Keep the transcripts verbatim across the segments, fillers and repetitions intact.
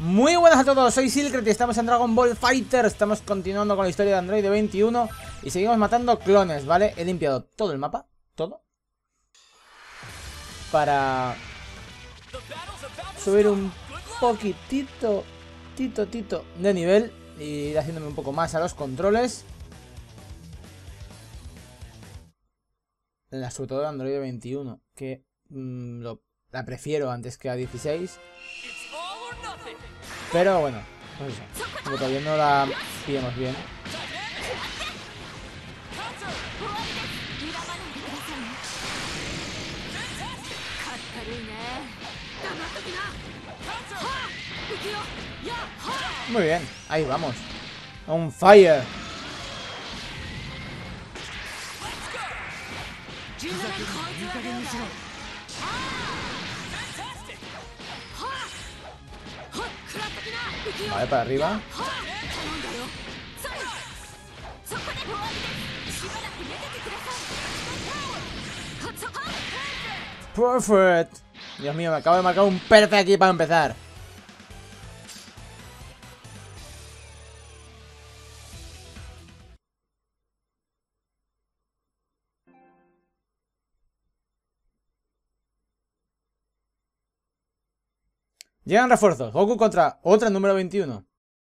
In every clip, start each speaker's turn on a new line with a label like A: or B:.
A: Muy buenas a todos, soy Silkret y estamos en Dragon Ball Fighter. Estamos continuando con la historia de Android veintiuno y seguimos matando clones, ¿vale? He limpiado todo el mapa, todo, para subir un poquitito, tito, tito de nivel y ir haciéndome un poco más a los controles. La, sobre todo de Android veintiuno, que mmm, lo, la prefiero antes que a dieciséis. Pero bueno, pues eso, como todavía no la pillamos bien. Muy bien, ahí vamos. On fire. Vale, para arriba. Perfect. Dios mío, me acabo de marcar un perfect aquí para empezar. Llegan refuerzos. Goku contra otra número veintiuno.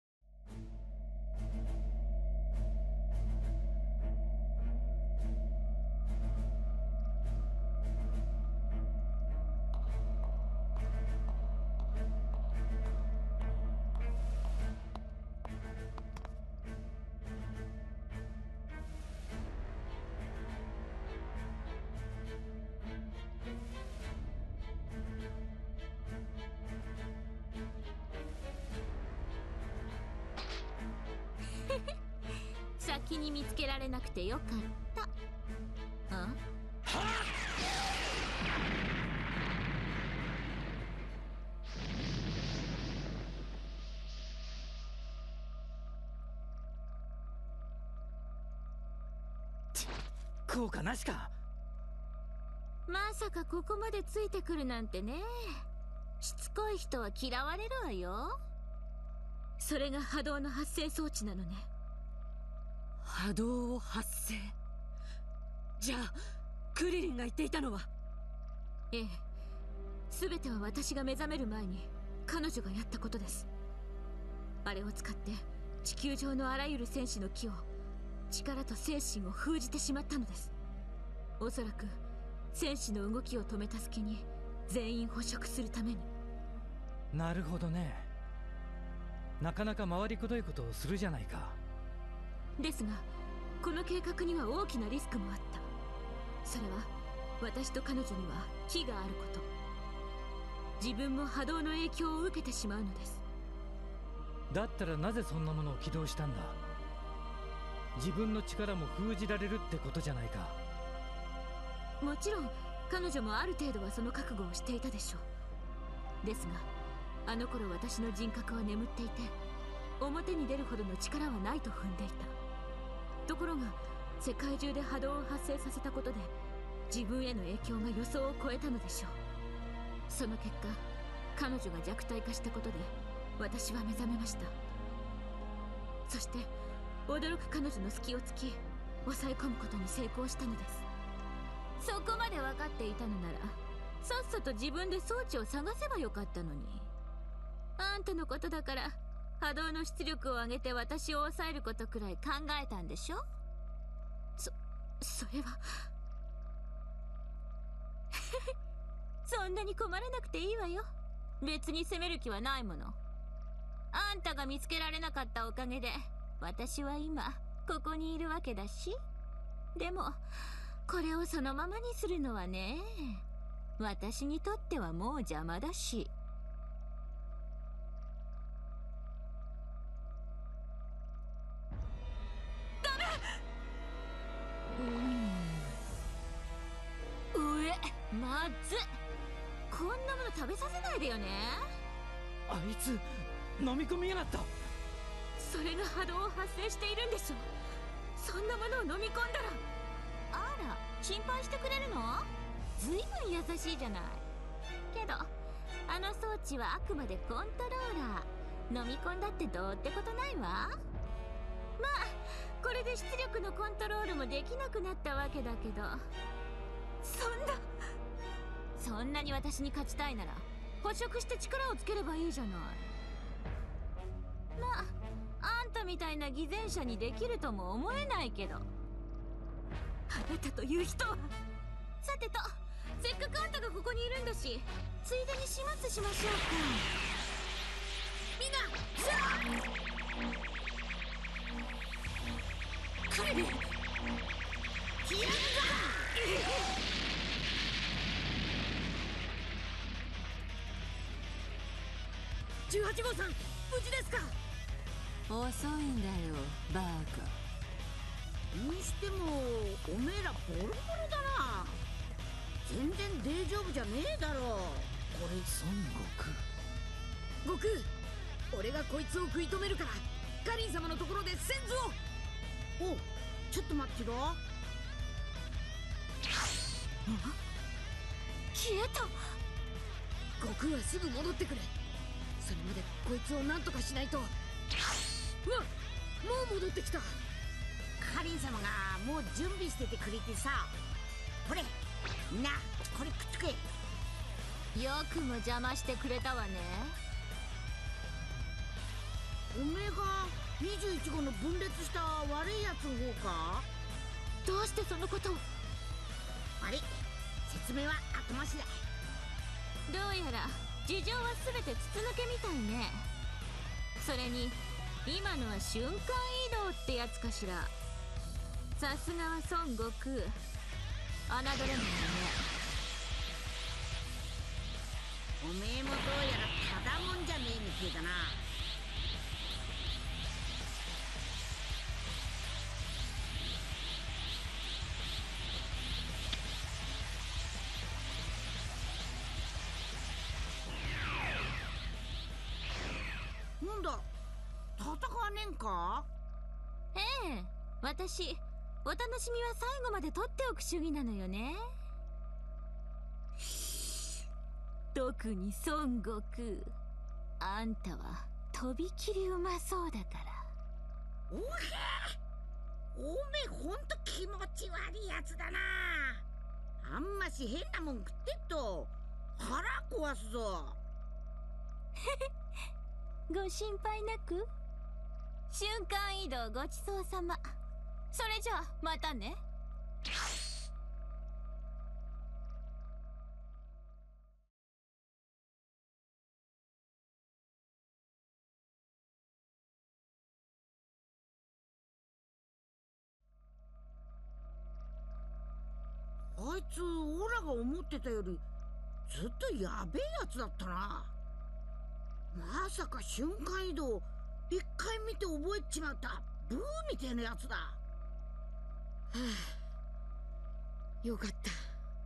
B: まさかここまでついてくるなんてね。しつこい人は嫌われるわよ。それが波動の発生装置なのね。
C: 波動を発生。じゃあクリリンが言っていたのは。
B: ええ、全ては私が目覚める前に彼女がやったことです。あれを使って地球上のあらゆる戦士の気を、力と精神を封じてしまったのです。おそらく戦士の動きを止めた隙に全員捕食するために。
D: なるほどね。なかなか回りくどいことをするじゃないか。
B: ですがこの計画には大きなリスクもあった。それは私と彼女には気があること。自分も波動の影響を受けてしまうのです。
D: だったらなぜそんなものを起動したんだ。自分の力も封じられるってことじゃないか。
B: もちろん彼女もある程度はその覚悟をしていたでしょう。ですがあの頃私の人格は眠っていて、表に出るほどの力はないと踏んでいた。ところが世界中で波動を発生させたことで自分への影響が予想を超えたのでしょう。その結果彼女が弱体化したことで私は目覚めました。そして驚く彼女の隙を突き抑え込むことに成功したのです。そこまで分かっていたのならさっさと自分で装置を探せばよかったのに。あんたのことだから波動の出力を上げて私を抑えることくらい考えたんでしょ。そ、それはそんなに困らなくていいわよ。別に責める気はないもの。あんたが見つけられなかったおかげで私は今ここにいるわけだし。でもこれをそのままにするのはね、私にとってはもう邪魔だし。ダメ。うーん、うえ、まずっ。こんなもの食べさせないでよね。
D: あいつ飲み込みやがった。
B: それが波動を発生しているんでしょ。そんなものを飲み込んだら。あら、心配してくれるの？ずいぶん優しいじゃない。けどあの装置はあくまでコントローラ飲み込んだってどうってことないわ。まあこれで出力のコントロールもできなくなったわけだけど、そんなそんなに私に勝ちたいなら捕食して力をつければいいじゃない。まああんたみたいな偽善者にできるとも思えないけど、あなたという人は。さてと、せっかくあんたがここにいるんだし、ついでに始末しましょうか。みんなさあクリリン、消えるぞ。
C: じゅうはち号さん、無事ですか？
E: 遅いんだよバカ。
F: にしてもおめえらボロボロだな。全然大丈夫じゃねえだろ。これ
D: 孫悟
C: 悟空、俺がこいつを食い止めるからカリン様のところで先頭を。
F: お、ちょっと待ってろ。
B: 消えた。
C: 悟空はすぐ戻ってくれ。それまでこいつを何とかしないと。うわっ、もう戻ってきた。
F: カリン様がもう準備しててくれてさ。これみんなこれくっつけ。
B: よくも邪魔してくれたわね。
F: おめえがにじゅういち号の分裂した悪いやつの方か？
B: どうしてそのことを。
F: あれ、説明は後回しだ。
B: どうやら事情は全て筒抜けみたいね。それに今のは瞬間移動ってやつかしら。さすがは孫悟空、侮れないね。
F: おめえもどうやらただもんじゃねえみてえだな。なんだ、戦わねえんか？
B: ええ、私お楽しみは最後まで取っておく主義なのよね。特に孫悟空、あんたはとびきりうまそうだから。
F: おへえ、おめえほんと気持ち悪いやつだな。あんまし変なもん食ってっと腹壊すぞ。
B: ご心配なく。瞬間移動ごちそうさま。それじゃあまたね。
F: あいつオラが思ってたよりずっとやべえやつだったな。まさか瞬間移動一回見て覚えちまったブーみてえなやつだ。は
C: あ、よかった。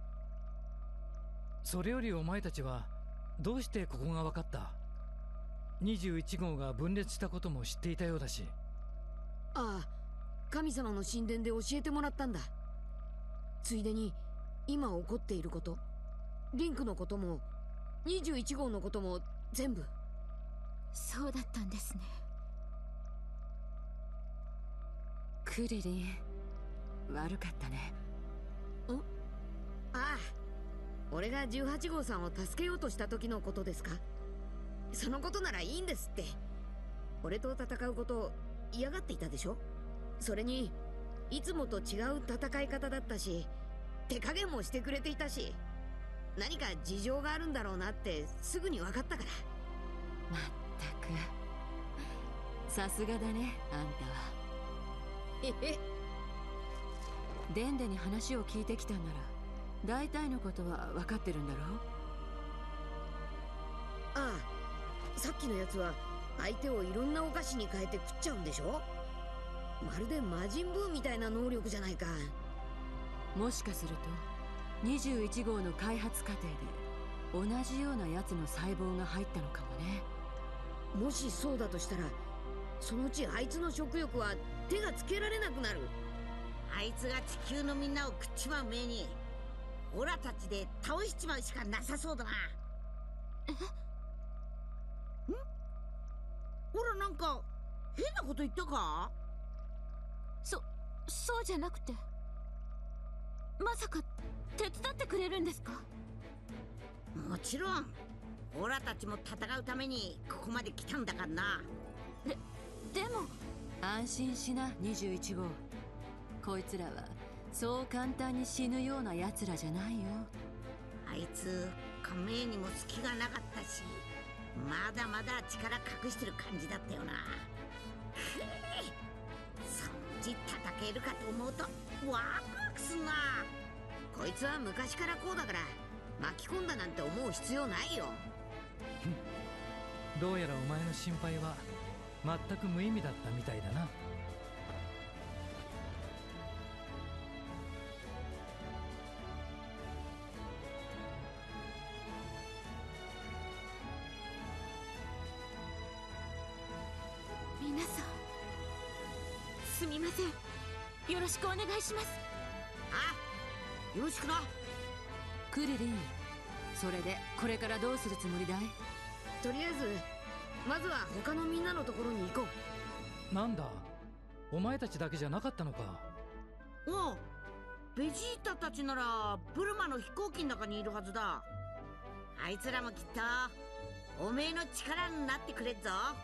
D: それよりお前たちはどうしてここが分かった？にじゅういち号が分裂したことも知っていたようだし。
C: ああ、神様の神殿で教えてもらったんだ。ついでに今起こっていること、リンクのこともにじゅういち号のことも全部。
B: そうだったんですね。
E: クリリン、悪かったね。
C: ん？ああ、俺がじゅうはち号さんを助けようとした時のことですか？そのことならいいんですって。俺と戦うことを嫌がっていたでしょ。それにいつもと違う戦い方だったし、手加減もしてくれていたし、何か事情があるんだろうなってすぐに分かったから。
E: まったくさすがだね、あんたは。
C: ええ、
E: デンデに話を聞いてきたんなら大体のことは分かってるんだろう。
C: ああ、さっきのやつは相手をいろんなお菓子に変えて食っちゃうんでしょ。まるで魔人ブーみたいな能力じゃないか。
E: もしかするとにじゅういち号の開発過程で同じようなやつの細胞が入ったのかもね。
C: もしそうだとしたら、そのうちあいつの食欲は手がつけられなくなる。
F: あいつが地球のみんなを食っちまう前にオラたちで倒しちまうしかなさそうだな。え？ん？ なんか変なこと言ったか？
B: そそうじゃなくて、まさか手伝ってくれるんですか？
F: もちろん。オラたちも戦うためにここまで来たんだからな。
B: ででも
E: 安心しなにじゅういち号。こいつらはそう簡単に死ぬような奴らじゃないよ。
F: あいつ仮面にも隙がなかったし、まだまだ力隠してる感じだったよな。そのうち戦えるかと思うとワクワクすんな。
C: こいつは昔からこうだから巻き込んだなんて思う必要ないよ。
D: どうやらお前の心配は全く無意味だったみたいだな。
B: 皆さんすみません。よろしくお願いします。
F: あ、よろしくな。
E: クリリン、それでこれからどうするつもりだい？
C: とりあえずまずは他のみんなのところに行こう。
D: なんだ、お前たちだけじゃなかったのか。
F: おう、ベジータたちならブルマの飛行機の中にいるはずだ。あいつらもきっとおめえの力になってくれっぞ。
B: あ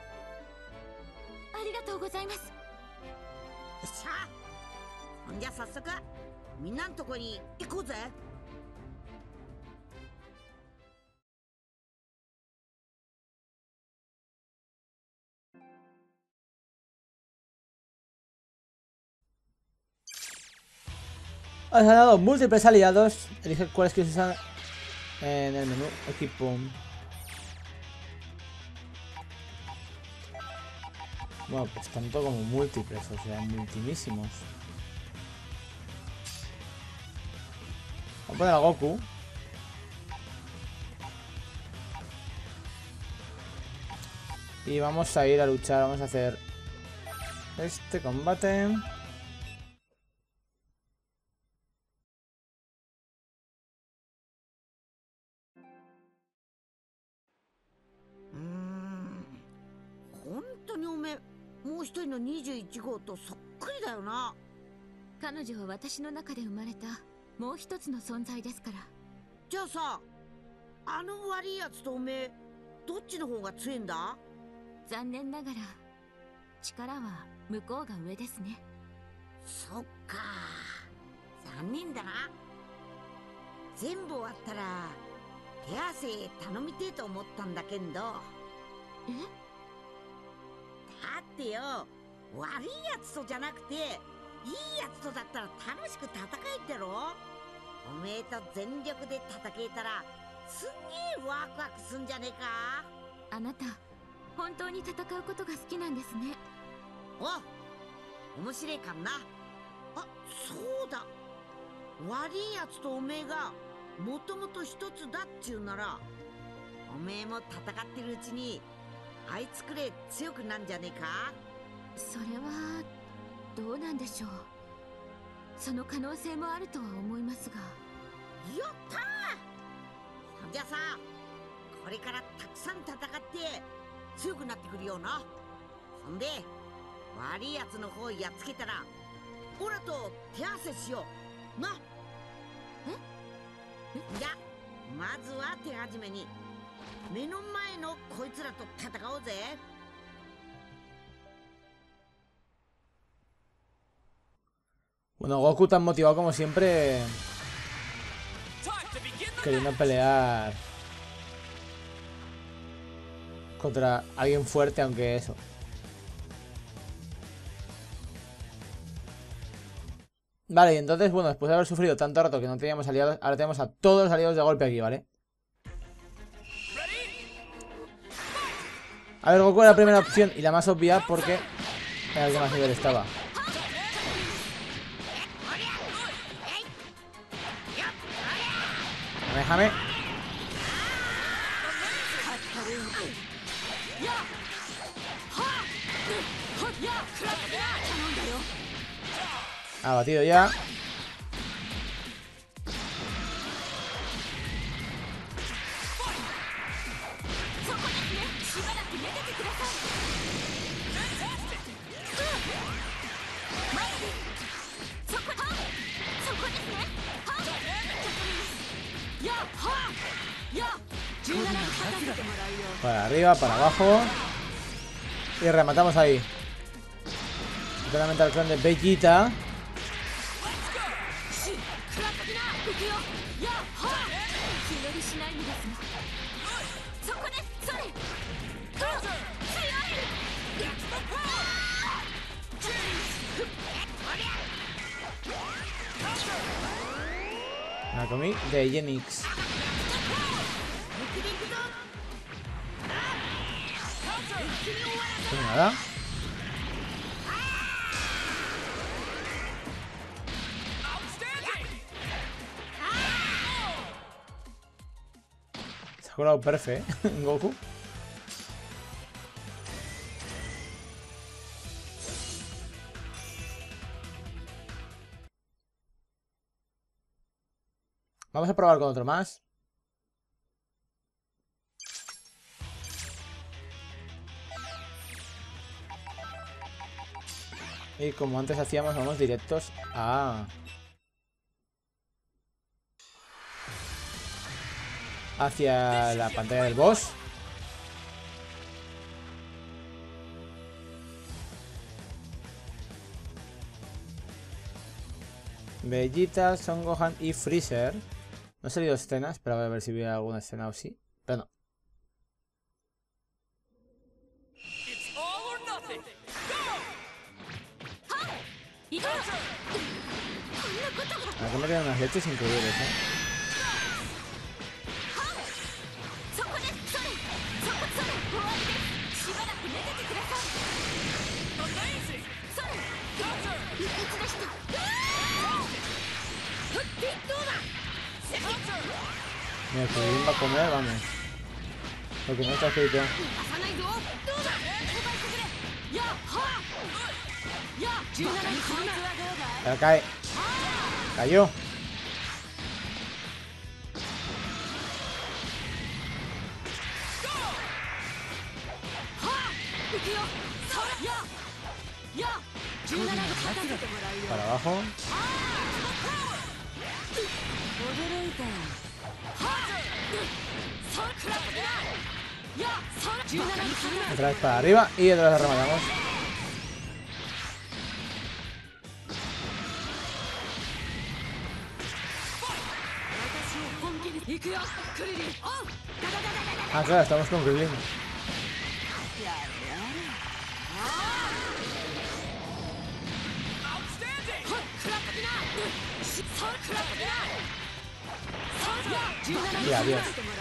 B: りがとうございます。
F: よっしゃ、そんじゃ早速みんなのとこに行こうぜ。
A: Has ganado múltiples aliados. Elige cuáles quieres usar en el menú. Equipo. Bueno, pues tanto como múltiples, o sea, multimísimos. Vamos a poner a Goku. Y vamos a ir a luchar. Vamos a hacer este combate.
F: Honto ni ome,もう一人のにじゅういち号とそっくりだよな。
B: 彼女は私の中で生まれたもう一つの存在ですから。
F: じゃあさ、あの悪いやつとおめえどっちの方が強いんだ？
B: 残念ながら力は向こうが上ですね。
F: そっか、残念だな。全部終わったら手汗頼みてえと思ったんだけど。
B: え？
F: だってよ、悪いやつとじゃなくていいやつとだったら楽しく戦えってろ。おめえと全力で戦えたらすんげえワクワクすんじゃねえか。
B: あなた本当に戦うことが好きなんですね。
F: お、面白いかんな。あ、そうだ、悪いやつとおめえがもともと一つだっちゅうなら、おめえも戦ってるうちにあいつくれ強くなんじゃねえか。
B: それはどうなんでしょう。その可能性もあるとは思いますが。
F: やったー。そんじゃさ、これからたくさん戦って強くなってくるよな。そんで悪いやつの方やっつけたらオラと手合わせしような。え？じゃまずは手始めに目の前のこいつらと戦おうぜ。
A: Bueno, Goku tan motivado como siempre, queriendo pelear contra alguien fuerte, aunque eso. Vale, y entonces, bueno, después de haber sufrido tanto rato que no teníamos aliados, ahora tenemos a todos los aliados de golpe aquí, ¿vale? A ver, Goku era la primera opción y la más obvia porque era el que más nivel estaba. Déjame. Abatido ya. Para arriba, para abajo. Y rematamos ahí. Totalmente al clon de Vegeta. Nakomi de Genix. Pues nada. Se ha curado perfecto, ¿eh? Goku. Vamos a probar con otro más. Y como antes hacíamos, vamos directos a... hacia la pantalla del boss. Vegeta, Son Gohan y Freezer. No han salido escenas, pero voy a ver si veo alguna escena o sí. Pero no. Aquí me quedan unas leches increíbles, ¿eh? Mira, que bien va a comer, vamos. Lo que no está escrito. Pero cae. Cayó. Para abajo. Otra vez para arriba y otra vez rematamos. Ah, claro, estamos con Krillin. Y adiós.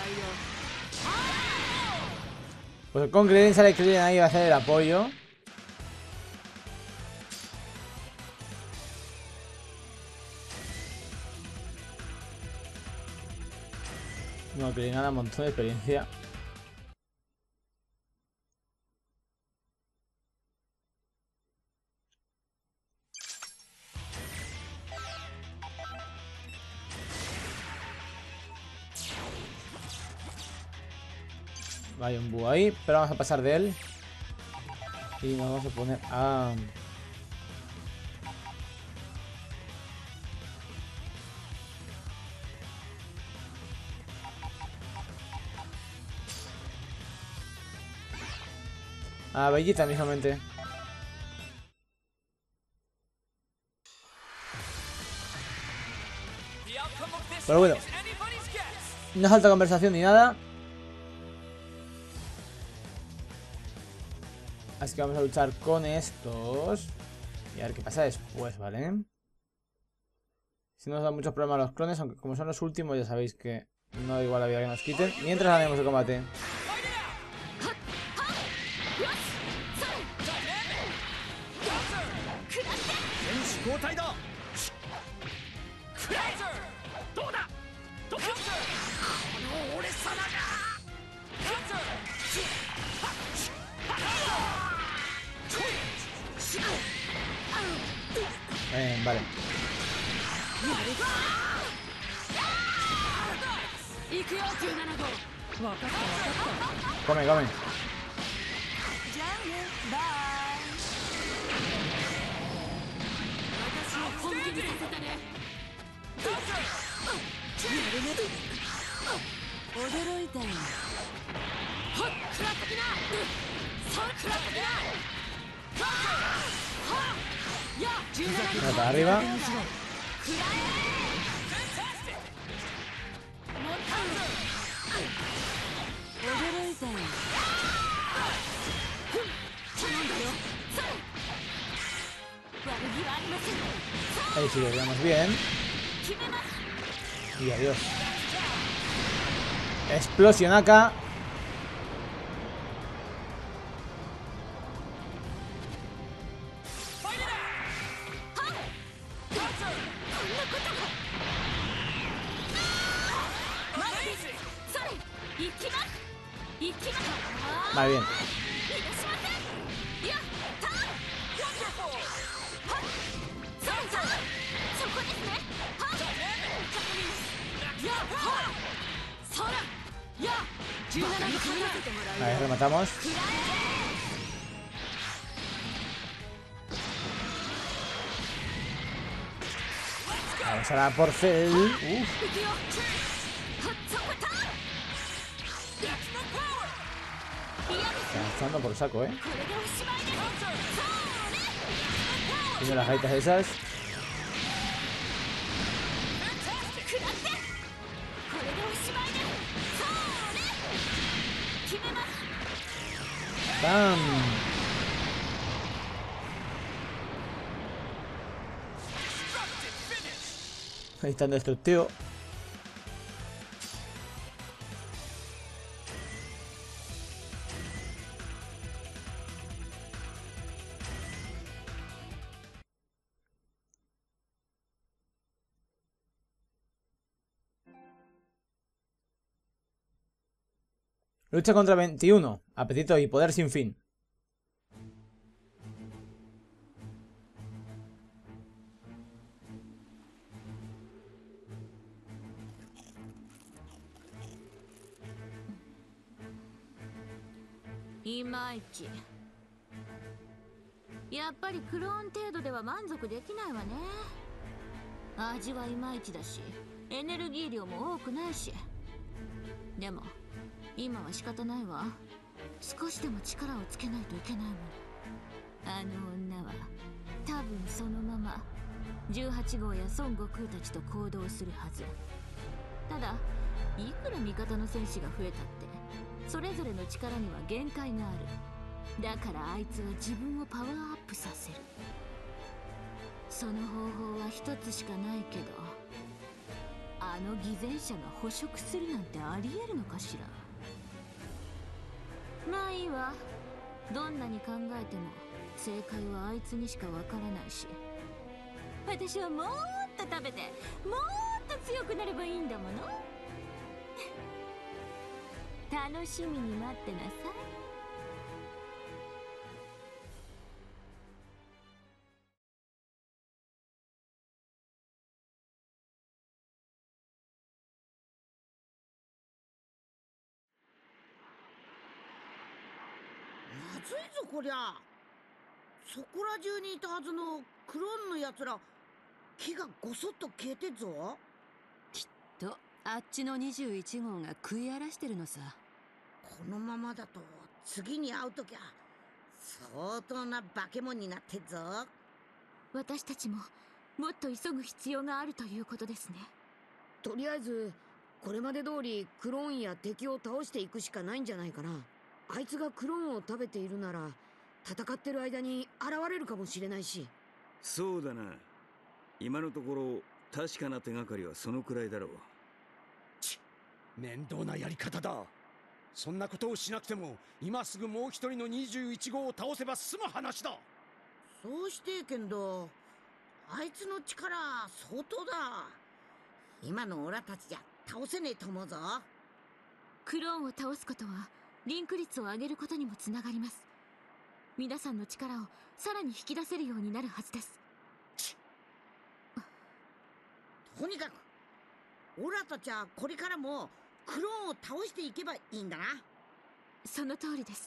A: Pues con Krillin sale Krillin ahí, va a hacer el apoyo. No, Krillin gana un montón de experiencia. Hay un búho ahí, pero vamos a pasar de él. Y nos vamos a poner a... a Vegeta mismamente. Pero bueno, no falta conversación ni nada. Así que vamos a luchar con estos. Y a ver qué pasa después, ¿vale? Si nos dan muchos problemas los clones, aunque como son los últimos ya sabéis que no da igual la vida que nos quiten. Mientras ganemos el combate. Eh, vale. Come, come.
E: 驚いたよ。
A: Venga, para arriba.
E: 驚いたよ。
A: Ahí sí, lo veamos bien. Y adiós. Explosión acá. Vale, bien. Vale, rematamos. Vamos a la Porcel. Uf. Está lanzando por saco, eh. Tiene las gaitas esas. ¡Bam! Ahí está el destructivo. Lucha contra veintiuno. Apetito y poder sin fin.
B: いまいち。やっぱりクローン程度では満足できないわね。味はいまいちだし、エネルギー量も多くないし。でも今は仕方ないわ。少しでも力をつけないといけないもん。あの女は多分そのままじゅうはち号や孫悟空たちと行動するはず。ただいくら味方の戦士が増えたってそれぞれの力には限界がある。だからあいつは自分をパワーアップさせる。その方法は一つしかないけど、あの偽善者が捕食するなんてありえるのかしら。まあいいわ。どんなに考えても正解はあいつにしかわからないし、私はもっと食べてもっと強くなればいいんだもの。楽しみに待ってなさい。
F: まずいぞこりゃ。そこら中にいたはずのクローンのやつら、木がごそっと消えてっぞ。
E: きっとあっちのにじゅういち号が食い荒らしてるのさ。
F: このままだと次に会うときゃ相当な化け物になってっぞ。
B: 私たちももっと急ぐ必要があるということですね。
C: とりあえずこれまで通りクローンや敵を倒していくしかないんじゃないかな。あいつがクローンを食べているなら戦ってる間に現れるかもしれないし。
G: そうだな。今のところ確かな手がかりはそのくらいだろう。
H: ちっ、面倒なやり方だ。そんなことをしなくても今すぐもう一人のにじゅういち号を倒せば済む話だ。
F: そうしてけんど、あいつの力相当だ。今のオラたちじゃ倒せねえと思うぞ。
B: クローンを倒すことはリンク率を上げることにもつながります。皆さんの力をさらに引き出せるようになるはずです。
F: とにかくオラたちはこれからもクローンを倒していけばいいんだな。
B: その通りです。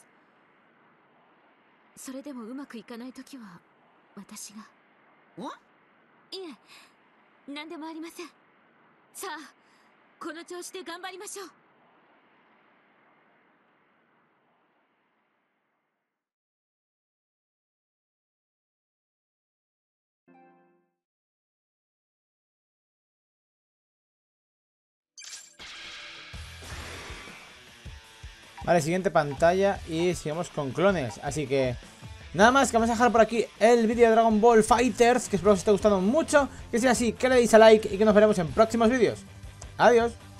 B: それでもうまくいかないときは私が。
F: お？
B: いえ、何でもありません。さあ、この調子で頑張りましょう。
A: Vale, siguiente pantalla y seguimos con clones. Así que nada más, que vamos a dejar por aquí el vídeo de Dragon Ball Fighters, que espero que os esté gustando mucho. Que sea así, que le deis a like y que nos veremos en próximos vídeos. Adiós.